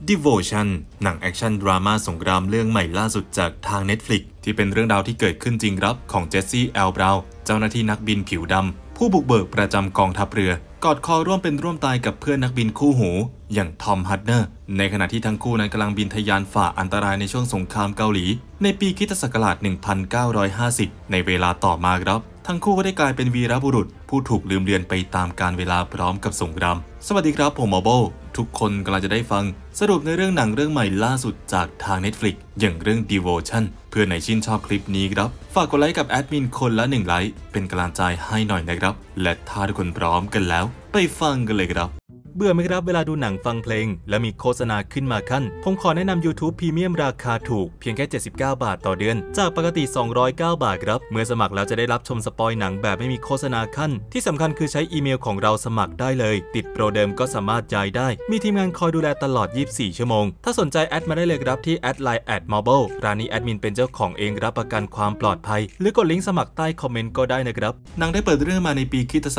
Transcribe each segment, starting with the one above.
Devotion หนังแอคชั่นดราม่าสงครามเรื่องใหม่ล่าสุดจากทาง Netflix ที่เป็นเรื่องราวที่เกิดขึ้นจริงครับของเจสซี่แอลบราวน์เจ้าหน้าที่นักบินผิวดำผู้บุกเบิกประจำกองทัพเรือกอดคอร่วมเป็นร่วมตายกับเพื่อนนักบินคู่หูอย่างทอมฮัตเนอร์ในขณะที่ทั้งคู่นั้นกำลังบินทะยานฝ่าอันตรายในช่วงสงครามเกาหลีในปีค.ศ. 1950ในเวลาต่อมาครับทั้งคู่ก็ได้กลายเป็นวีรบุรุษผู้ถูกลืมเลือนไปตามกาลเวลาพร้อมกับสงครามสวัสดีครับผมโบทุกคนกำลังจะได้ฟังสรุปในเรื่องหนังเรื่องใหม่ล่าสุดจากทาง Netflix อย่างเรื่อง Devotion เพื่อนไหนชื่นชอบคลิปนี้ครับฝากกดไลค์กับแอดมินคนละ1ไลค์เป็นกำลังใจให้หน่อยนะครับและถ้าทุกคนพร้อมกันแล้วไปฟังกันเลยครับเบื่อไหมครับเวลาดูหนังฟังเพลงและมีโฆษณาขึ้นมาขั้นผมขอแนะนำ YouTube Premium ราคาถูกเพียงแค่79 บาทต่อเดือนจากปกติ209 บาทครับเมื่อสมัครแล้วจะได้รับชมสปอยหนังแบบไม่มีโฆษณาขั้นที่สำคัญคือใช้อีเมลของเราสมัครได้เลยติดโปรเดิมก็สามารถจ่ายได้มีทีมงานคอยดูแลตลอด24 ชั่วโมงถ้าสนใจแอดมาได้เลยครับที่ @line@marble ร้านนี้แอดมินเป็นเจ้าของเองรับประกันความปลอดภัยหรือกดลิงก์สมัครใต้คอมเมนต์ก็ได้นะครับหนังได้เปิดเรื่องมาในปีค.ศ.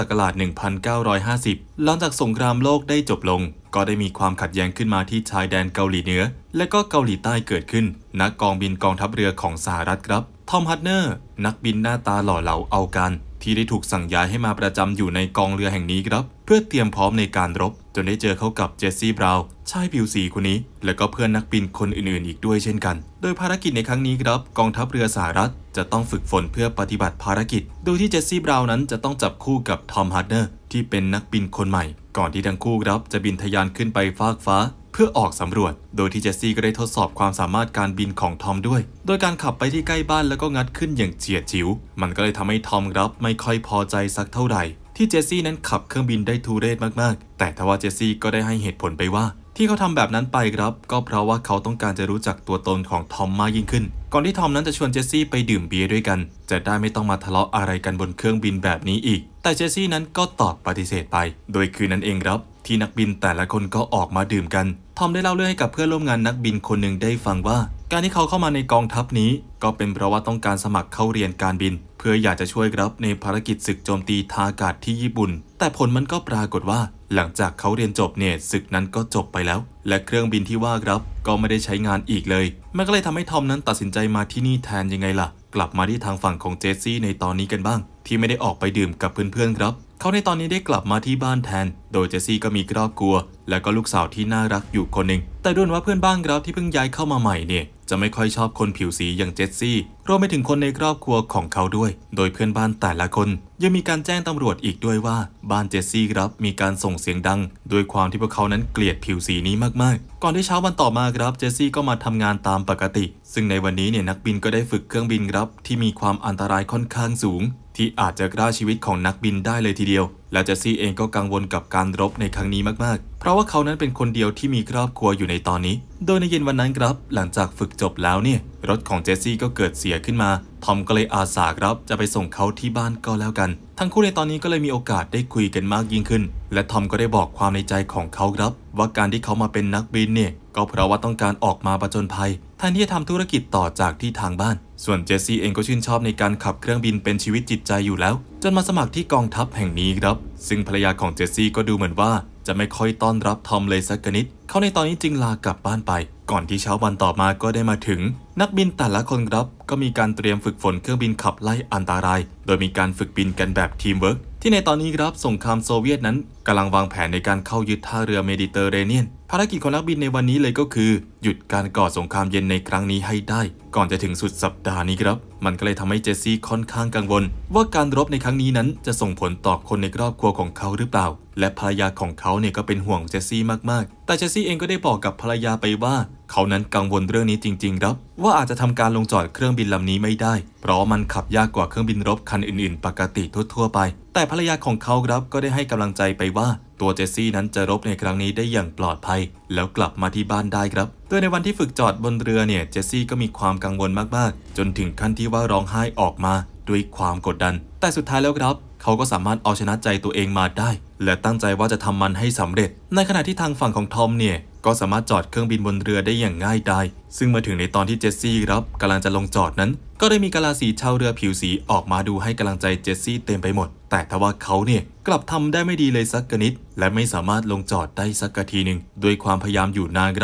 1950หลังจากสงครามโลกได้จบลงก็ได้มีความขัดแย้งขึ้นมาที่ชายแดนเกาหลีเหนือและก็เกาหลีใต้เกิดขึ้นณกองบินกองทัพเรือของสหรัฐครับทอมฮัตเนอร์นักบินหน้าตาหล่อเหลาเอาการที่ได้ถูกสั่งย้ายให้มาประจำอยู่ในกองเรือแห่งนี้ครับเพื่อเตรียมพร้อมในการรบจนได้เจอเข้ากับเจสซี่บราวน์ชายผิวสีคนนี้และก็เพื่อนนักบินคนอื่นๆอีกด้วยเช่นกันโดยภารกิจในครั้งนี้ครับกองทัพเรือสหรัฐจะต้องฝึกฝนเพื่อปฏิบัติภารกิจโดยที่เจสซี่บราวน์นั้นจะต้องจับคู่กับทอมฮัตเนอร์ที่เป็นนักบินคนใหม่ก่อนที่ทั้งคู่ครับจะบินทะยานขึ้นไปฟากฟ้าเพื่อออกสำรวจโดยที่เจสซี่ก็ได้ทดสอบความสามารถการบินของทอมด้วยโดยการขับไปที่ใกล้บ้านแล้วก็งัดขึ้นอย่างเฉียดฉิวมันก็เลยทำให้ทอมครับไม่ค่อยพอใจสักเท่าไหร่ที่เจสซี่นั้นขับเครื่องบินได้ทุเรศมากๆแต่ทว่าเจสซี่ก็ได้ให้เหตุผลไปว่าที่เขาทำแบบนั้นไปครับก็เพราะว่าเขาต้องการจะรู้จักตัวตนของทอมมากยิ่งขึ้นก่อนที่ทอมนั้นจะชวนเจสซี่ไปดื่มเบียร์ด้วยกันจะได้ไม่ต้องมาทะเลาะอะไรกันบนเครื่องบินแบบนี้อีกแต่เจสซี่นั้นก็ตอบปฏิเสธไปโดยคืนนั้นเองครับที่นักบินแต่ละคนก็ออกมาดื่มกันทอมได้เล่าเรื่องให้กับเพื่อนร่วมงานนักบินคนหนึ่งได้ฟังว่าการที่เขาเข้ามาในกองทัพนี้ก็เป็นเพราะว่าต้องการสมัครเข้าเรียนการบินเพื่ออยากจะช่วยรับในภารกิจศึกโจมตีทางอากาศที่ญี่ปุ่นแต่ผลมันก็ปรากฏว่าหลังจากเขาเรียนจบเนี่ยศึกนั้นก็จบไปแล้วและเครื่องบินที่ว่าครับก็ไม่ได้ใช้งานอีกเลยมันก็เลยทำให้ทอมนั้นตัดสินใจมาที่นี่แทนยังไงล่ะกลับมาที่ทางฝั่งของเจสซี่ในตอนนี้กันบ้างที่ไม่ได้ออกไปดื่มกับเพื่อนๆครับเขาในตอนนี้ได้กลับมาที่บ้านแทนโดยเจสซี่ก็มีครอบครัวและก็ลูกสาวที่น่ารักอยู่คนหนึ่งแต่ดูว่าเพื่อนบ้านครับที่เพิ่งย้ายเข้ามาใหม่เนี่ยจะไม่ค่อยชอบคนผิวสีอย่างเจสซี่รวมไปถึงคนในครอบครัวของเขาด้วยโดยเพื่อนบ้านแต่ละคนยังมีการแจ้งตำรวจอีกด้วยว่าบ้านเจสซี่ครับมีการส่งเสียงดังด้วยความที่พวกเขานั้นเกลียดผิวสีนี้มากๆก่อนที่เช้าวันต่อมาครับเจสซี่ก็มาทำงานตามปกติซึ่งในวันนี้เนี่ยนักบินก็ได้ฝึกเครื่องบินครับที่มีความอันตรายค่อนข้างสูงที่อาจจะฆ่าชีวิตของนักบินได้เลยทีเดียวและเจสซี่เองก็กังวลกับการรบในครั้งนี้มากๆเพราะว่าเขานั้นเป็นคนเดียวที่มีครอบครัวอยู่ในตอนนี้โดยในเย็นวันนั้นครับหลังจากฝึกจบแล้วเนี่ยรถของเจสซี่ก็เกิดเสียขึ้นมาทอมก็เลยอาสาครับจะไปส่งเขาที่บ้านก็แล้วกันทั้งคู่ในตอนนี้ก็เลยมีโอกาสได้คุยกันมากยิ่งขึ้นและทอมก็ได้บอกความในใจของเขาครับว่าการที่เขามาเป็นนักบินเนี่ยก็เพราะว่าต้องการออกมาผจญภัยแทนที่จะทำธุรกิจต่อจากที่ทางบ้านส่วนเจสซี่เองก็ชื่นชอบในการขับเครื่องบินเป็นชีวิตจิตใจอยู่แล้วจนมาสมัครที่กองทัพแห่งนี้ครับซึ่งภรรยาของเจสซี่ก็ดูเหมือนว่าจะไม่ค่อยต้อนรับทอมเลยสักนิดเขาในตอนนี้จึงลากลับบ้านไปก่อนที่เช้าวันต่อมาก็ได้มาถึงนักบินแต่ละคนครับก็มีการเตรียมฝึกฝนเครื่องบินขับไล่อันตรายโดยมีการฝึกบินกันแบบทีมเวิร์กที่ในตอนนี้ครับสงครามโซเวียตนั้นกำลังวางแผนในการเข้ายึดท่าเรือเมดิเตอร์เรเนียนภารกิจของนักบินในวันนี้เลยก็คือหยุดการก่อสงครามเย็นในครั้งนี้ให้ได้ก่อนจะถึงสุดสัปดาห์นี้ครับมันก็เลยทำให้เจสซี่ค่อนข้างกังวลว่าการรบในครั้งนี้นั้นจะส่งผลต่อคนในครอบครัวของเขาหรือเปล่าและภรรยาของเขาเนี่ยก็เป็นห่วงเจสซี่มากๆแต่เจสซี่เองก็ได้บอกกับภรรยาไปว่าเขานั้นกังวลเรื่องนี้จริงๆครับว่าอาจจะทำการลงจอดเครื่องบินลำนี้ไม่ได้เพราะมันขับยากกว่าเครื่องบินรบคันอื่นๆปกติทั่วๆไปแต่ภรรยาของเขาครับก็ได้ให้กำลังใจไปว่าตัวเจสซี่นั้นจะรบในครั้งนี้ได้อย่างปลอดภัยแล้วกลับมาที่บ้านได้ครับโดยในวันที่ฝึกจอดบนเรือเนี่ยเจสซี่ก็มีความกังวลมากๆจนถึงขั้นที่ว่าร้องไห้ออกมาด้วยความกดดันแต่สุดท้ายแล้วครับเขาก็สามารถเอาชนะใจตัวเองมาได้และตั้งใจว่าจะทำมันให้สำเร็จในขณะที่ทางฝั่งของทอมเนี่ยก็สามารถจอดเครื่องบินบนเรือได้อย่างง่ายดายซึ่งมาถึงในตอนที่เจสซี่ครับกำลังจะลงจอดนั้นก็ได้มีกะลาสีชาวเรือผิวสีออกมาดูให้กำลังใจเจสซี่เต็มไปหมดแต่ทว่าเขาเนี่ยกลับทำได้ไม่ดีเลยสักนิดและไม่สามารถลงจอดได้สักทีหนึ่งด้วยความพยายามอยู่นานครับเ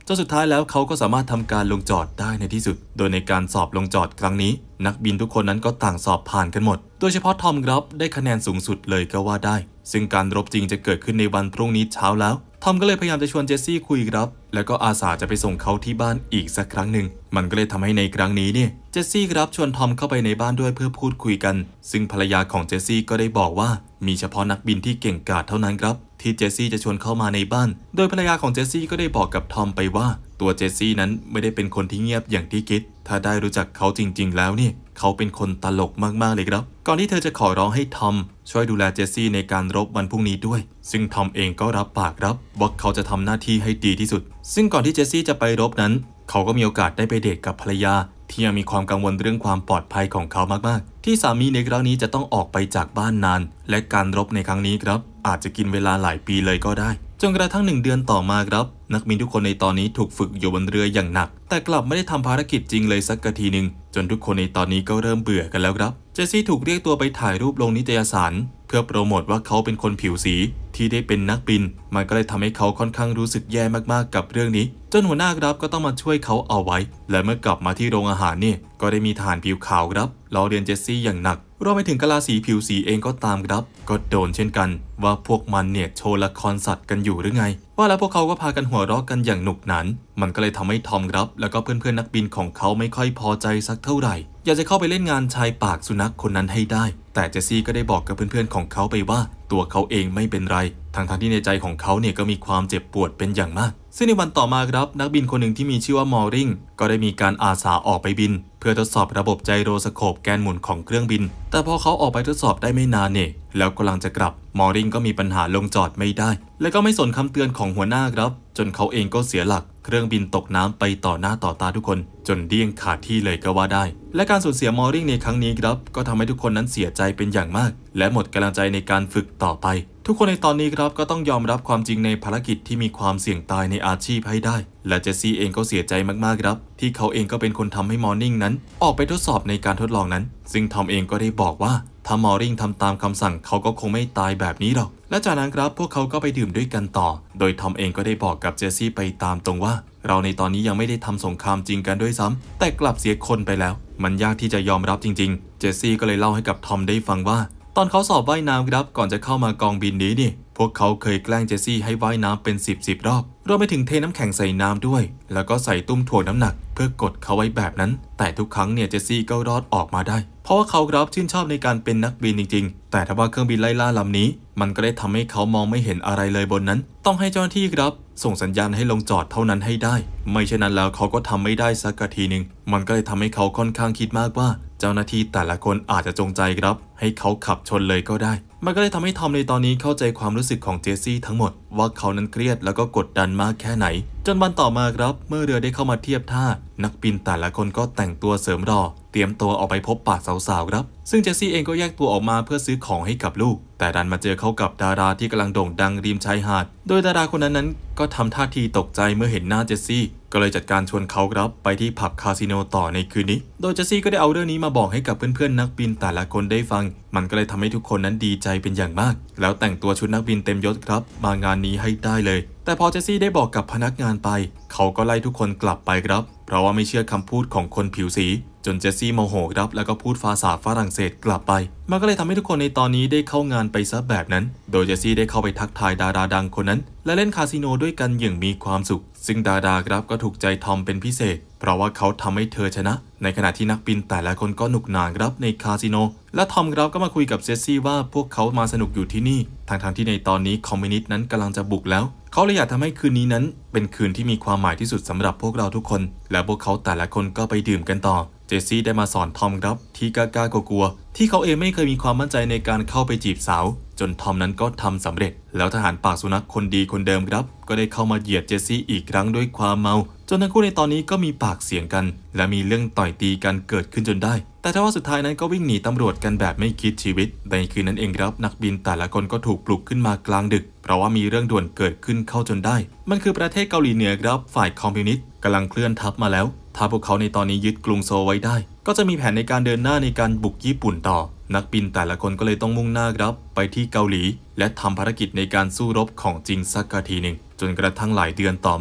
จนสุดท้ายแล้วเขาก็สามารถทำการลงจอดได้ในที่สุดโดยในการสอบลงจอดครั้งนี้นักบินทุกคนนั้นก็ต่างสอบผ่านกันหมดโดยเฉพาะทอมครับได้คะแนนสูงสุดเลยก็ว่าได้ซึ่งการรบจริงจะเกิดขึ้นในวันพรุ่งนี้เช้าแล้วทอมก็เลยพยายามจะชวนเจสซี่คุยครับแล้วก็อาสาจะไปส่งเขาที่บ้านอีกสักครั้งหนึ่งมันก็เลยทำให้ในครั้งนี้เนี่ยเจสซี่ครับชวนทอมเข้าไปในบ้านด้วยเพื่อพูดคุยกันซึ่งภรรยาของเจสซี่ก็ได้บอกว่ามีเฉพาะนักบินที่เก่งกาจเท่านั้นครับที่เจสซี่จะชวนเข้ามาในบ้านโดยภรรยาของเจสซี่ก็ได้บอกกับทอมไปว่าตัวเจสซี่นั้นไม่ได้เป็นคนที่เงียบอย่างที่คิดถ้าได้รู้จักเขาจริงๆแล้วเนี่ยเขาเป็นคนตลกมากๆเลยครับก่อนที่เธอจะขอร้องให้ทอมช่วยดูแลเจสซี่ในการรบวันพรุ่งนี้ด้วยซึ่งทอมเองก็รับปากครับว่าเขาจะทำหน้าที่ให้ดีที่สุดซึ่งก่อนที่เจสซี่จะไปรบนั้นเขาก็มีโอกาสได้ไปเดทกับภรรยาที่ยังมีความกังวลเรื่องความปลอดภัยของเขามากๆที่สามีในครั้งนี้จะต้องออกไปจากบ้านนานและการรบในครั้งนี้ครับอาจจะกินเวลาหลายปีเลยก็ได้จนกระทั่ง1 เดือนต่อมาครับนักบินทุกคนในตอนนี้ถูกฝึกอยู่บนเรืออย่างหนักแต่กลับไม่ได้ทำภารกิจจริงเลยสักทีหนึ่งจนทุกคนในตอนนี้ก็เริ่มเบื่อกันแล้วครับเจสซี่ถูกเรียกตัวไปถ่ายรูปลงนิตยสารเพื่อโปรโมทว่าเขาเป็นคนผิวสีที่ได้เป็นนักบินมันก็เลยทำให้เขาค่อนข้างรู้สึกแย่มากๆกับเรื่องนี้จนหัวหน้าครับก็ต้องมาช่วยเขาเอาไว้และเมื่อกลับมาที่โรงอาหารเนี่ยก็ได้มีทหารผิวขาวครับล้อเลียนเจสซี่อย่างหนักรวมไปถึงกะลาสีผิวสีเองก็ตามครับก็โดนเช่นกันว่าพวกมันเนี่ยโชว์ละครสัตว์กันอยู่หรือไงว่าแล้วพวกเขาก็พากันหัวเราะกันอย่างหนุกหนานมันก็เลยทำให้ทอมครับแล้วก็เพื่อนๆนักบินของเขาไม่ค่อยพอใจสักเท่าไหร่อยากจะเข้าไปเล่นงานชายปากสุนัขคนนั้นให้ได้แต่เจสซี่ก็ได้บอกกับเพื่อนๆของเขาไปว่าตัวเขาเองไม่เป็นไรทั้งที่ในใจของเขาเนี่ยก็มีความเจ็บปวดเป็นอย่างมากซึ่งในวันต่อมาครับนักบินคนหนึ่งที่มีชื่อว่ามอริงก็ได้มีการอาสาออกไปบินเพื่อทดสอบระบบไจโรสโคปแกนหมุนของเครื่องบินแต่พอเขาออกไปทดสอบได้ไม่นานเนี่ยแล้วกำลังจะกลับมอริงก็มีปัญหาลงจอดไม่ได้และก็ไม่สนคำเตือนของหัวหน้าครับจนเขาเองก็เสียหลักเครื่องบินตกน้ำไปต่อหน้าต่อตาทุกคนจนเดี้ยงขาดที่เลยก็ว่าได้และการสูญเสียมอริงในครั้งนี้ครับก็ทำให้ทุกคนนั้นเสียใจเป็นอย่างมากและหมดกำลังใจในการฝึกต่อไปทุกคนในตอนนี้ครับก็ต้องยอมรับความจริงในภารกิจที่มีความเสี่ยงตายในอาชีพให้ได้และเจสซี่เองก็เสียใจมากๆครับที่เขาเองก็เป็นคนทำให้มอร์นิ่งนั้นออกไปทดสอบในการทดลองนั้นซึ่งทอมเองก็ได้บอกว่าถ้ามอร์นิ่งทำตามคำสั่งเขาก็คงไม่ตายแบบนี้หรอกและจากนั้นครับพวกเขาก็ไปดื่มด้วยกันต่อโดยทอมเองก็ได้บอกกับเจสซี่ไปตามตรงว่าเราในตอนนี้ยังไม่ได้ทำสงครามจริงกันด้วยซ้ำแต่กลับเสียคนไปแล้วมันยากที่จะยอมรับจริงๆเจสซี่ก็เลยเล่าให้กับทอมได้ฟังว่าตอนเขาสอบว่ายน้ำครับก่อนจะเข้ามากองบินนี้นี่พวกเขาเคยแกล้งเจสซี่ให้ว่ายน้ำเป็น10 รอบรวมไปถึงเทน้ำแข็งใส่น้ำด้วยแล้วก็ใส่ตุ้มถ่วงน้ำหนักเพื่อกดเขาไว้แบบนั้นแต่ทุกครั้งเนี่ยเจสซี่ก็รอดออกมาได้เพราะว่าเขาครับชื่นชอบในการเป็นนักบินจริงๆแต่ถ้าว่าเครื่องบินไล่ล่าลำนี้มันก็ได้ทำให้เขามองไม่เห็นอะไรเลยบนนั้นต้องให้เจ้าหน้าที่ครับส่งสัญญาณให้ลงจอดเท่านั้นให้ได้ไม่เช่นนั้นแล้วเขาก็ทำไม่ได้สักทีหนึ่งมันก็เลยทำให้เขาค่อนข้างคิดมากว่าเจ้าหน้าที่แต่ละคนอาจจะจงใจครับให้เขาขับชนเลยก็ได้มันก็เลยทำให้ทอมในตอนนี้เข้าใจความรู้สึกของเจสซี่ทั้งหมดว่าเขานั้นเครียดแล้วก็กดดันมากแค่ไหนจนวันต่อมาครับเมื่อเรือได้เข้ามาเทียบท่านักบินแต่ละคนก็แต่งตัวเสริมรอเตรียมตัวออกไปพบปะสาวๆครับซึ่งเจสซี่เองก็แยกตัวออกมาเพื่อซื้อของให้กับลูกแต่ดันมาเจอเข้ากับดาราที่กำลังโด่งดังริมชายหาดโดยดาราคนนั้นก็ทำท่าทีตกใจเมื่อเห็นหน้าเจสซี่ก็เลยจัดการชวนเขาครับไปที่ผับคาสิโนต่อในคืนนี้โดยเจสซี่ก็ได้เอาเรื่องนี้มาบอกให้กับเพื่อนๆนักบินแต่ละคนได้ฟังมันก็เลยทำให้ทุกคนนั้นดีใจเป็นอย่างมากแล้วแต่งตัวชุดนักบินเต็มยศครับมางานนี้ให้ได้เลยแต่พอเจสซี่ได้บอกกับพนักงานไปเขาก็ไล่ทุกคนกลับไปครับเพราะว่าไม่เชื่อคำพูดของคนผิวสีจนเจสซี่โมโหครับแล้วก็พูดภาษาฝรั่งเศสกลับไปมันก็เลยทำให้ทุกคนในตอนนี้ได้เข้างานไปซะแบบนั้นโดยเจสซี่ได้เข้าไปทักทายดาราดังคนนั้นและเล่นคาสิโนด้วยกันอย่างมีความสุขซึ่งดาราครับก็ถูกใจทอมเป็นพิเศษเพราะว่าเขาทำให้เธอชนะในขณะที่นักบินแต่ละคนก็หนุกหนานครับในคาสิโนและทอมครับก็มาคุยกับเจสซี่ว่าพวกเขามาสนุกอยู่ที่นี่ทั้งที่ในตอนนี้คอมมิวนิสต์นั้นกำลังจะบุกแล้วเขาเลยอยากทำให้คืนนี้นั้นเป็นคืนที่มีความหมายที่สุดสำหรับพวกเราทุกคนและพวกเขาแต่ละคนก็ไปดื่มกันต่อเจสซี่ได้มาสอนทอมครับที่กล้ากลัวที่เขาเองไม่เคยมีความมั่นใจในการเข้าไปจีบสาวจนทอมนั้นก็ทำสำเร็จแล้วทหารปากสุนัขคนดีคนเดิมครับก็ได้เข้ามาเหยียดเจสซี่อีกครั้งด้วยความเมาจนทั้งคู่ในตอนนี้ก็มีปากเสียงกันและมีเรื่องต่อยตีกันเกิดขึ้นจนได้แต่ถ้าว่าสุดท้ายนั้นก็วิ่งหนีตำรวจกันแบบไม่คิดชีวิตในคืนนั้นเองครับนักบินแต่ละคนก็ถูกปลุกขึ้นมากลางดึกเพราะว่ามีเรื่องด่วนเกิดขึ้นเข้าจนได้มันคือประเทศเกาหลีเหนือครับฝ่ายคอมมิวนิสต์กำลังเคลื่อนทัพมาแล้วถ้าพวกเขาในตอนนี้ยึดกรุงโซลไว้ได้ก็จะมีแผนในการเดินหน้าในการบุกญี่ปุ่นต่อนักบินแต่ละคนก็เลยต้องมุ่งหน้าครับไปที่เกาหลีและทำภารกิจในการสู้รบของจริงสักทีหนึ่งจนกระทั่งหลายเดือนต่อมา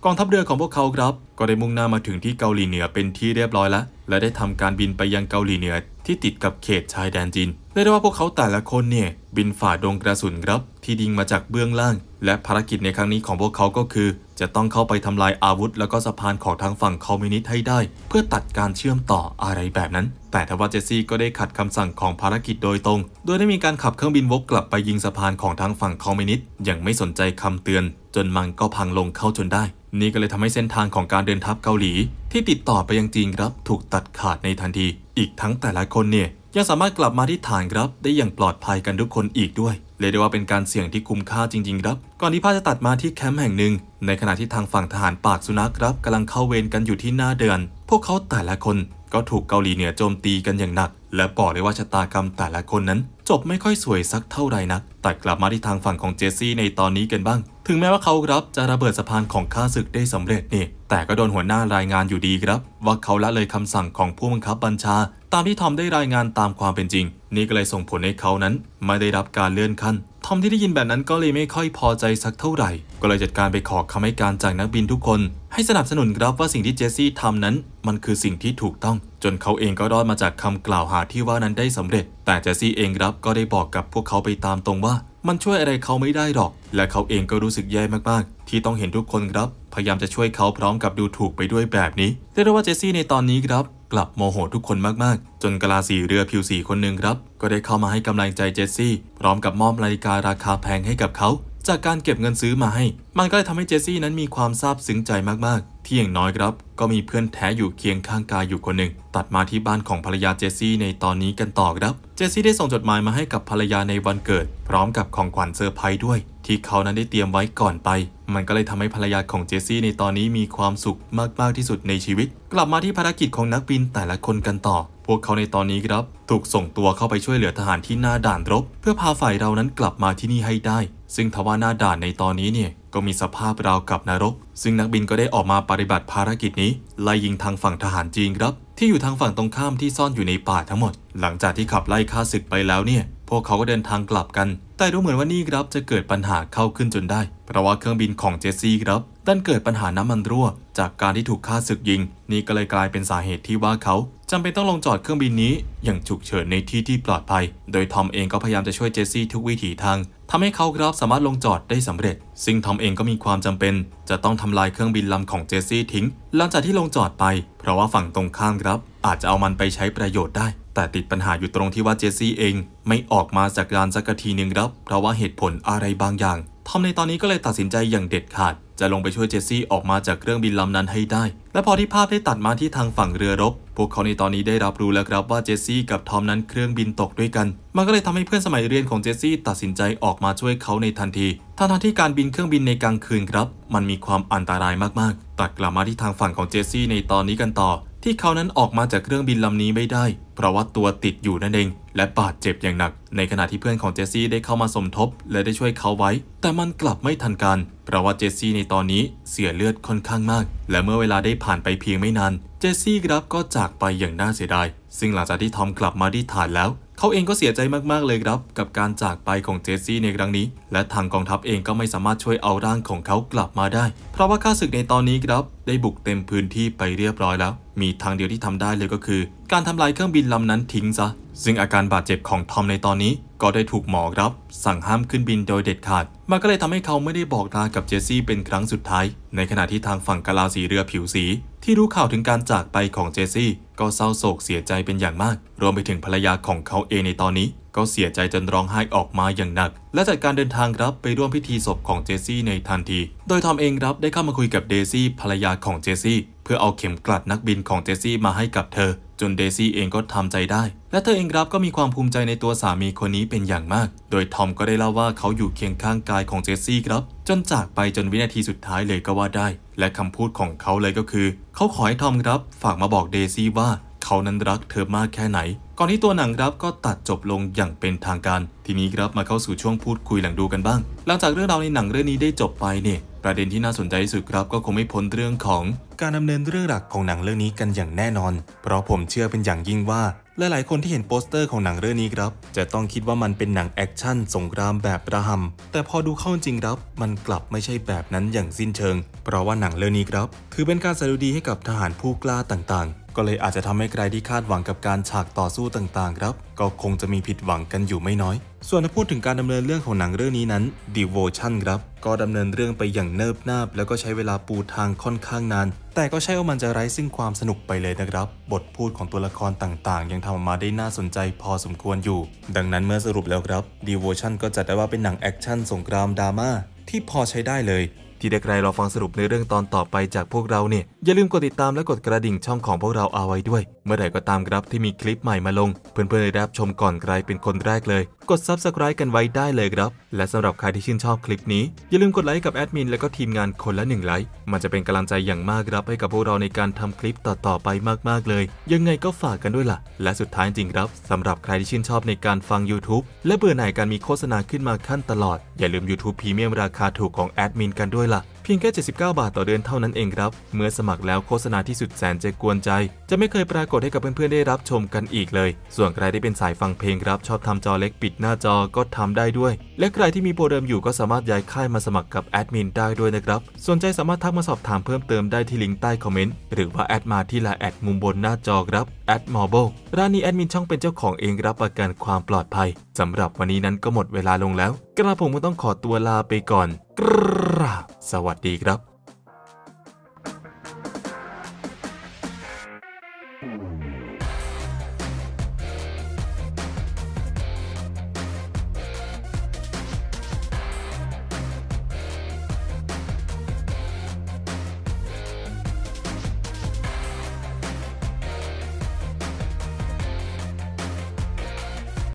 กองทัพเรือของพวกเขาครับก็ได้มุ่งหน้ามาถึงที่เกาหลีเหนือเป็นที่เรียบร้อยแล้วและได้ทำการบินไปยังเกาหลีเหนือที่ติดกับเขตชายแดนจีนเรียกได้ว่าพวกเขาแต่ละคนเนี่ยบินฝ่าดงกระสุนครับที่ยิงมาจากเบื้องล่างและภารกิจในครั้งนี้ของพวกเขาก็คือจะต้องเข้าไปทำลายอาวุธแล้วก็สะพานของทางฝั่งคอมมิวนิสต์ให้ได้เพื่อตัดการเชื่อมต่ออะไรแบบนั้นแต่ทว่าเจสซี่ก็ได้ขัดคำสั่งของภารกิจโดยตรงโดยได้มีการขับเครื่องบินวกกลับไปยิงสะพานของทางฝั่งคอมมิวนิสต์อย่างไม่สนใจคำเตือนจนมันก็พังลงเข้าจนได้นี่ก็เลยทำให้เส้นทางของการเดินทัพเกาหลีที่ติดต่อไปยังจีนครับถูกตัดขาดในทันทีอีกทั้งแต่ละคนเนี่ยยังสามารถกลับมาที่ฐานครับได้อย่างปลอดภัยกันทุกคนอีกด้วยเรียกได้ว่าเป็นการเสี่ยงที่คุ้มค่าจริงๆครับก่อนที่ภาพจะตัดมาที่แคมป์แห่งหนึ่งในขณะที่ทางฝั่งทหารปากสุนัขครับกำลังเข้าเวรกันอยู่ที่หน้าเดือนพวกเขาแต่ละคนก็ถูกเกาหลีเหนือโจมตีกันอย่างหนักและบอกเลยว่าชะตากรรมแต่ละคนนั้นจบไม่ค่อยสวยสักเท่าไหร่นักแต่กลับมาที่ทางฝั่งของเจสซี่ในตอนนี้กันบ้างถึงแม้ว่าเขาครับจะระเบิดสะพานของข้าศึกได้สำเร็จนี่แต่ก็โดนหัวหน้ารายงานอยู่ดีครับว่าเขาละเลยคำสั่งของผู้บังคับบัญชาตามที่ทอมได้รายงานตามความเป็นจริงนี่ก็เลยส่งผลให้เขานั้นไม่ได้รับการเลื่อนขั้นทอมที่ได้ยินแบบนั้นก็เลยไม่ค่อยพอใจสักเท่าไหร่ก็เลยจัดการไปขอคำให้การจากนักบินทุกคนให้สนับสนุนครับว่าสิ่งที่เจสซี่ทำนั้นมันคือสิ่งที่ถูกต้องจนเขาเองก็รอดมาจากคำกล่าวหาที่ว่านั้นได้สำเร็จแต่เจสซี่เองครับก็ได้บอกกับพวกเขาไปตามตรงว่ามันช่วยอะไรเขาไม่ได้หรอกและเขาเองก็รู้สึกแย่มากๆที่ต้องเห็นทุกคนครับพยายามจะช่วยเขาพร้อมกับดูถูกไปด้วยแบบนี้เรียกได้ว่าเจสซี่ในตอนนี้ครับกลับโมโหทุกคนมากๆจนกะลาสีเรือผิวสีคนหนึ่งครับก็ได้เข้ามาให้กำลังใจเจสซี่พร้อมกับมอบนาฬิการาคาแพงให้กับเขาจากการเก็บเงินซื้อมาให้มันก็เลยทำให้เจสซี่นั้นมีความซาบซึ้งใจมากๆที่อย่างน้อยครับก็มีเพื่อนแท้อยู่เคียงข้างกายอยู่คนหนึ่งตัดมาที่บ้านของภรรยาเจสซี่ในตอนนี้กันต่อครับเจสซี่ได้ส่งจดหมายมาให้กับภรรยาในวันเกิดพร้อมกับของขวัญเซอร์ไพรส์ด้วยที่เขานั้นได้เตรียมไว้ก่อนไปมันก็เลยทำให้ภรรยาของเจสซี่ในตอนนี้มีความสุขมากๆที่สุดในชีวิตกลับมาที่ภารกิจของนักบินแต่ละคนกันต่อพวกเขาในตอนนี้ครับถูกส่งตัวเข้าไปช่วยเหลือทหารที่หน้าด่านรบเพื่อพาฝ่ายเรานั้นกลับมาที่นี่ให้ได้ซึ่งทว่าหน้าด่านในตอนนี้เนี่ยก็มีสภาพราวกับนรกซึ่งนักบินก็ได้ออกมาปฏิบัติภารกิจนี้ไล่ยิงทางฝั่งทหารจีนครับที่อยู่ทางฝั่งตรงข้ามที่ซ่อนอยู่ในป่าทั้งหมดหลังจากที่ขับไล่ฆ่าศึกไปแล้วเนี่ยพวกเขาก็เดินทางกลับกันแต่ดูเหมือนว่านี่ครับจะเกิดปัญหาเข้าขึ้นจนได้เพราะว่าเครื่องบินของเจสซี่ครับดันเกิดปัญหาน้ำมันรั่วจากการที่ถูกฆ่าศึกยิงนี่ก็เลยกลายเป็นสาเหตุที่ว่าเขาจำเป็นต้องลงจอดเครื่องบินนี้อย่างฉุกเฉินในที่ที่ปลอดภัยโดยทอมเองก็พยายามจะช่วยเจสซี่ทุกวิถีทางทำให้เขาครับสามารถลงจอดได้สำเร็จซึ่งทอมเองก็มีความจำเป็นจะต้องทำลายเครื่องบินลำของเจสซี่ทิ้งหลังจากที่ลงจอดไปเพราะว่าฝั่งตรงข้ามครับอาจจะเอามันไปใช้ประโยชน์ได้แต่ติดปัญหาอยู่ตรงที่ว่าเจสซี่เองไม่ออกมาจากลานสักทีหนึ่งครับเพราะว่าเหตุผลอะไรบางอย่างทอมในตอนนี้ก็เลยตัดสินใจอย่างเด็ดขาดจะลงไปช่วยเจสซี่ออกมาจากเครื่องบินลำนั้นให้ได้และพอที่ภาพได้ตัดมาที่ทางฝั่งเรือรบพวกเขาในตอนนี้ได้รับรู้แล้วครับว่าเจสซี่กับทอมนั้นเครื่องบินตกด้วยกันมันก็เลยทำให้เพื่อนสมัยเรียนของเจสซี่ตัดสินใจออกมาช่วยเขาในทันทีทั้งที่การบินเครื่องบินในกลางคืนครับมันมีความอันตรายมากๆตัดกลับมาที่ทางฝั่งของเจสซี่ในตอนนี้กันต่อที่เขานั้นออกมาจากเครื่องบินลำนี้ไม่ได้เพราะว่าตัวติดอยู่นั่นเองและบาดเจ็บอย่างหนักในขณะที่เพื่อนของเจสซี่ได้เข้ามาสมทบและได้ช่วยเขาไว้แต่มันกลับไม่ทันการเพราะว่าเจสซี่ในตอนนี้เสียเลือดค่อนข้างมากและเมื่อเวลาได้ผ่านไปเพียงไม่นานเจสซี่ครับก็จากไปอย่างน่าเสียดายซึ่งหลังจากที่ทอมกลับมาที่ฐานแล้วเขาเองก็เสียใจมากๆเลยครับกับการจากไปของเจสซี่ในครั้งนี้และทางกองทัพเองก็ไม่สามารถช่วยเอาร่างของเขากลับมาได้เพราะว่าข้าศึกในตอนนี้ครับได้บุกเต็มพื้นที่ไปเรียบร้อยแล้วมีทางเดียวที่ทำได้เลยก็คือการทำลายเครื่องบินลำนั้นทิ้งซะซึ่งอาการบาดเจ็บของทอมในตอนนี้ก็ได้ถูกหมอครับสั่งห้ามขึ้นบินโดยเด็ดขาดมันก็เลยทำให้เขาไม่ได้บอกลากับเจสซี่เป็นครั้งสุดท้ายในขณะที่ทางฝั่งกะลาสีเรือผิวสีที่รู้ข่าวถึงการจากไปของเจสซี่ก็เศร้าโศกเสียใจเป็นอย่างมากรวมไปถึงภรรยาของเขาเองในตอนนี้ก็เสียใจจนร้องไห้ออกมาอย่างหนักและจัดการเดินทางครับไปร่วมพิธีศพของเจสซี่ในทันทีโดยทอมเองครับได้เข้ามาคุยกับเดซี่ภรรยาของเจสซี่เพื่อเอาเข็มกลัดนักบินของเจสซี่มาให้กับเธอจนเดซี่เองก็ทำใจได้และเธอเองครับก็มีความภูมิใจในตัวสามีคนนี้เป็นอย่างมากโดยทอมก็ได้เล่าว่าเขาอยู่เคียงข้างกายของเจสซี่ครับจนจากไปจนวินาทีสุดท้ายเลยก็ว่าได้และคำพูดของเขาเลยก็คือเขาขอให้ทอมครับฝากมาบอกเดซี่ว่าเขานั้นรักเธอมากแค่ไหนก่อนที่ตัวหนังครับก็ตัดจบลงอย่างเป็นทางการทีนี้ครับมาเข้าสู่ช่วงพูดคุยหลังดูกันบ้างหลังจากเรื่องราวในหนังเรื่องนี้ได้จบไปเนี่ยประเด็นที่น่าสนใจที่สุดครับก็คงไม่พ้นเรื่องของการดำเนินเรื่องหลักของหนังเรื่องนี้กันอย่างแน่นอนเพราะผมเชื่อเป็นอย่างยิ่งว่าหลายๆคนที่เห็นโปสเตอร์ของหนังเรื่องนี้ครับจะต้องคิดว่ามันเป็นหนังแอคชั่นสงครามแบบระห่ำแต่พอดูเข้าจริงครับมันกลับไม่ใช่แบบนั้นอย่างสิ้นเชิงเพราะว่าหนังเรื่องนี้ครับถือเป็นการสดุดีให้กับทหารผู้กล้าต่างๆก็เลยอาจจะทำให้ใครที่คาดหวังกับการฉากต่อสู้ต่างๆครับก็คงจะมีผิดหวังกันอยู่ไม่น้อยส่วนถ้าพูดถึงการดำเนินเรื่องของหนังเรื่องนี้นั้น Devotion ครับก็ดำเนินเรื่องไปอย่างเนิบนาบแล้วก็ใช้เวลาปูทางค่อนข้างนานแต่ก็ใช่ว่ามันจะไร้ซึ่งความสนุกไปเลยนะครับบทพูดของตัวละครต่างๆยังทำออกมาได้น่าสนใจพอสมควรอยู่ดังนั้นเมื่อสรุปแล้วครับ Devotion ก็จัดได้ว่าเป็นหนังแอคชั่นสงครามดราม่าที่พอใช้ได้เลยที่ได้ใครรอฟังสรุปในเรื่องตอนต่อไปจากพวกเราเนี่ยอย่าลืมกดติดตามและกดกระดิ่งช่องของพวกเราเอาไว้ด้วยเมื่อไหร่ก็ตามครับที่มีคลิปใหม่มาลงเพื่อนๆได้รับชมก่อนใครเป็นคนแรกเลยกด Subscribe กันไว้ได้เลยครับและสำหรับใครที่ชื่นชอบคลิปนี้อย่าลืมกดไลค์กับแอดมินและก็ทีมงานคนละ1 ไลค์มันจะเป็นกำลังใจอย่างมากครับให้กับพวกเราในการทำคลิปต่อๆไปมากๆเลยยังไงก็ฝากกันด้วยล่ะและสุดท้ายจริงครับสำหรับใครที่ชื่นชอบในการฟัง YouTube และเบื่อหน่ายการมีโฆษณาขึ้นมาขั้นตลอดอย่าลืม YouTube Premium ราคาถูกของแอดมินกันด้วยล่ะเพียงแค่79 บาทต่อเดือนเท่านั้นเองครับเมื่อสมัครแล้วโฆษณาที่สุดแสนจะกวนใจจะไม่เคยปรากฏให้กับเพื่อนๆได้รับชมกันอีกเลยส่วนใครที่เป็นสายฟังเพลงครับชอบทำจอเล็กปิดหน้าจอก็ทำได้ด้วยและใครที่มีโปรเดิมอยู่ก็สามารถย้ายค่ายมาสมัครกับแอดมินได้ด้วยนะครับสนใจสามารถทักมาสอบถามเพิ่มเติมได้ที่ลิงก์ใต้คอมเมนต์หรือว่าแอดมาที่ไลน์แอดมุมบนหน้าจอครับแอดมอร์เบิลร้านนี้แอดมินช่องเป็นเจ้าของเองรับประกันความปลอดภัยสำหรับวันนี้นั้นก็หมดเวลาลงแล้วกระผมก็ต้องขอตัวลาไปก่อนกราบสวัสดีครับ